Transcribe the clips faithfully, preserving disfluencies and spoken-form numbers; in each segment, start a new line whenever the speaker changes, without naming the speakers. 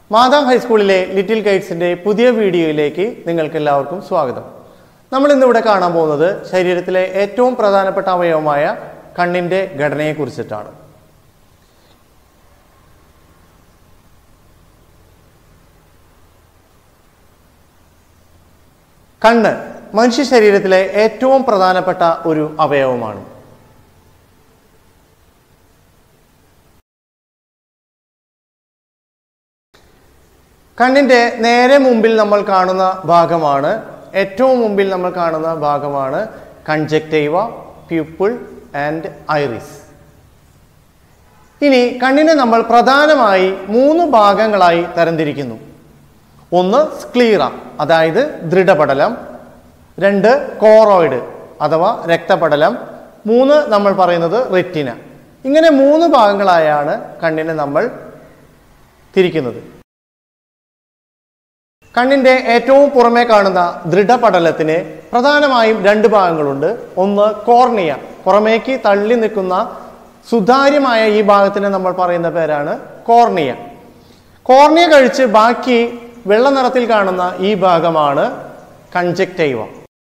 മാതാ ഹൈസ്കൂളിലെ ലിറ്റിൽ ഗൈഡ്സിന്റെ പുതിയ വീഡിയോയിലേക്ക് നിങ്ങൾക്ക് എല്ലാവർക്കും സ്വാഗതം. നമ്മൾ ഇന്ന് ഇവിടെ കാണാൻ പോകുന്നത് ശരീരത്തിലെ ഏറ്റവും പ്രധാനപ്പെട്ട അവയവമായ കണ്ണിന്റെ ഘടനയെ കുറിച്ചിട്ടാണ്. കണ്ണ് മനുഷ്യ ശരീരത്തിലെ ഏറ്റവും പ്രധാനപ്പെട്ട ഒരു അവയവമാണ്. കണ്ണിന്റെ നേരെ മുമ്പിൽ നമ്മൾ കാണുന്ന ഭാഗമാണ് ഏറ്റവും മുമ്പിൽ നമ്മൾ കാണുന്ന ഭാഗമാണ് കൺജക്റ്റൈവ, പ്യൂപ്പിൾ ആൻഡ് ഐറിസ്. ഇനി കണ്ണിനെ നമ്മൾ പ്രധാനമായി മൂന്ന് ഭാഗങ്ങളായി തരംതിരിക്കുന്നു. ഒന്ന് സ്ക്ലീറ, അതായത് ദൃഢപടലം. രണ്ട് കോറോയിഡ് അഥവാ രക്തപടലം. മൂന്ന് നമ്മൾ പറയുന്നത് റെറ്റിന. ഇങ്ങനെ മൂന്ന് ഭാഗങ്ങളായാണ് കണ്ണിനെ നമ്മൾ തിരിക്കുന്നത്. കണ്ണിന്റെ ഏറ്റവും പുറമേ കാണുന്ന ദൃഢപടലത്തിന് പ്രധാനമായും രണ്ട് ഭാഗങ്ങളുണ്ട്. ഒന്ന് കോർണിയ, പുറമേക്ക് തള്ളി നിൽക്കുന്ന സുതാര്യമായ ഈ ഭാഗത്തിന് നമ്മൾ പറയുന്ന പേരാണ് കോർണിയ. കോർണിയ കഴിച്ച് ബാക്കി വെള്ള നിറത്തിൽ കാണുന്ന ഈ ഭാഗമാണ് കൺജക്റ്റൈവ.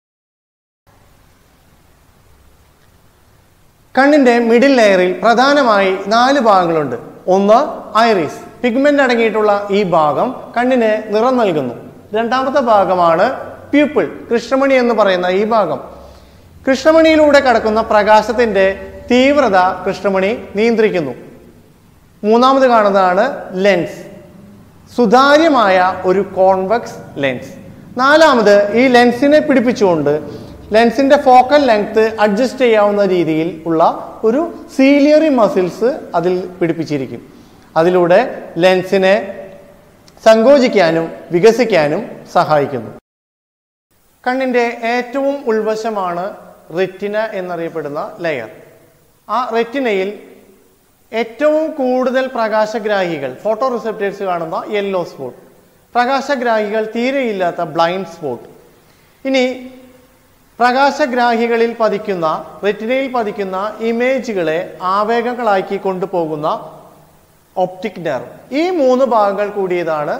കണ്ണിന്റെ മിഡിൽ ലെയറിൽ പ്രധാനമായി നാല് ഭാഗങ്ങളുണ്ട്. ഒന്ന് ഐറിസ്, പിഗ്മെന്റ് അടങ്ങിയിട്ടുള്ള ഈ ഭാഗം കണ്ണിന് നിറം നൽകുന്നു. രണ്ടാമത്തെ ഭാഗമാണ് പ്യൂപ്പിൾ, കൃഷ്ണമണി എന്ന് പറയുന്ന ഈ ഭാഗം. കൃഷ്ണമണിയിലൂടെ കടക്കുന്ന പ്രകാശത്തിന്റെ തീവ്രത കൃഷ്ണമണി നിയന്ത്രിക്കുന്നു. മൂന്നാമത് കാണുന്നതാണ് ലെൻസ്, സുതാര്യമായ ഒരു കോൺവെക്സ് ലെൻസ്. നാലാമത് ഈ ലെൻസിനെ പിടിപ്പിച്ചുകൊണ്ട് ലെൻസിന്റെ ഫോക്കൽ ലെങ്ത് അഡ്ജസ്റ്റ് ചെയ്യാവുന്ന രീതിയിൽ ഉള്ള ഒരു സീലിയറി മസിൽസ് അതിൽ പിടിപ്പിച്ചിരിക്കും. അതിലൂടെ ലെൻസിനെ സങ്കോചിക്കാനും വികസിക്കാനും സഹായിക്കുന്നു. കണ്ണിന്റെ ഏറ്റവും ഉൾവശമാണ് റെറ്റിന എന്നറിയപ്പെടുന്ന ലെയർ. ആ റെറ്റിനയിൽ ഏറ്റവും കൂടുതൽ പ്രകാശഗ്രാഹികൾ, ഫോട്ടോ റിസെപ്റ്റേഴ്സ് കാണുന്ന യെല്ലോ സ്പോട്ട്, പ്രകാശഗ്രാഹികൾ തീരെയില്ലാത്ത ബ്ലൈൻഡ് സ്പോട്ട്. ഇനി പ്രകാശഗ്രാഹികളിൽ പതിക്കുന്ന, റെറ്റിനയിൽ പതിക്കുന്ന ഇമേജുകളെ ആവേഗങ്ങളാക്കി കൊണ്ടുപോകുന്ന ഒപ്റ്റിക് നെർവ്. ഈ മൂന്ന് ഭാഗങ്ങൾ കൂടിയതാണ്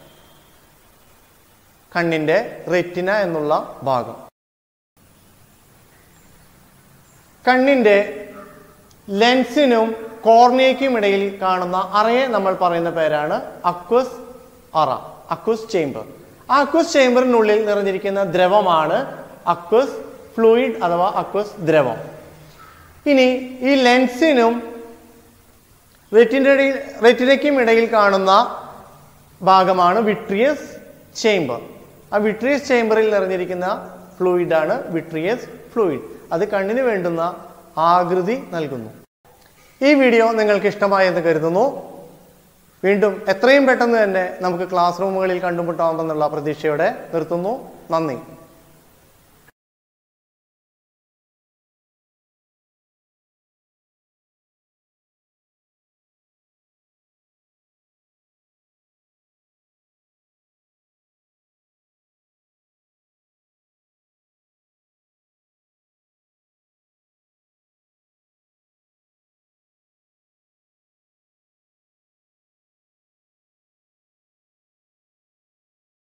കണ്ണിന്റെ റെറ്റിന എന്നുള്ള ഭാഗം. കണ്ണിന്റെ ലെൻസിനും കോർണിയയ്ക്കും ഇടയിൽ കാണുന്ന അറയെ നമ്മൾ പറയുന്ന പേരാണ് അക്വസ് അറ, അക്വസ് ചേംബർ. ആ അക്വസ് ചേംബറിനുള്ളിൽ നിറഞ്ഞിരിക്കുന്ന ദ്രവമാണ് അക്വസ് ഫ്ലൂയിഡ് അഥവാ അക്വസ് ദ്രവം. ഇനി ഈ ലെൻസിനും റെറ്റിന റെറ്റിനയ്ക്കും ഇടയിൽ കാണുന്ന ഭാഗമാണ് വിട്രിയസ് ചേംബർ. ആ വിട്രിയസ് ചേംബറിൽ നിറഞ്ഞിരിക്കുന്ന ഫ്ലൂയിഡാണ് വിട്രിയസ് ഫ്ലൂയിഡ്. അത് കണ്ണിന് വേണ്ടുന്ന ആകൃതി നൽകുന്നു. ഈ വീഡിയോ നിങ്ങൾക്ക് ഇഷ്ടമായെന്ന് കരുതുന്നു. വീണ്ടും എത്രയും പെട്ടെന്ന് തന്നെ നമുക്ക് ക്ലാസ് റൂമുകളിൽ കണ്ടുമുട്ടാമെന്നുള്ള പ്രതീക്ഷയോടെ നിർത്തുന്നു. നന്ദി.